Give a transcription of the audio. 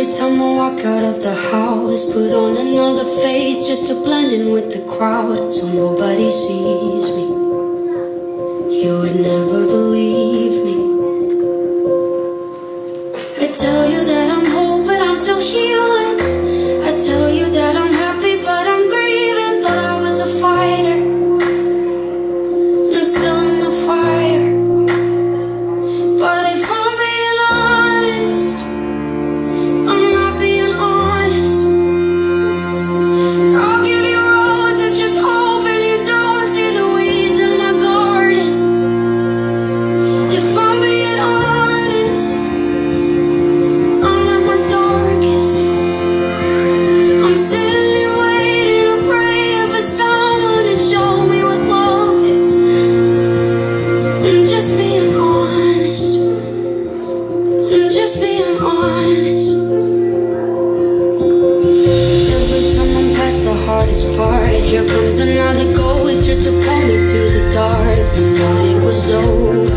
time I walk out of the house, put on another face just to blend in with the crowd, so nobody sees me. You would never believe me. I tell you that I'm whole, but I'm still healing. I tell you that I'm happy, but I'm grieving. Thought I was a fighter, I'm still in the fire. But if I'm being honest, I'm not being honest. I'll give you roses, just hoping you don't see the weeds in my garden. If I'm being honest, I'm at my darkest. I'm sitting here waiting and praying for someone to show me what love is. I'm just being honest. I'm just being honest. Every time I'm past the hardest part, here comes another ghost just to pull me to the dark. Thought it was over.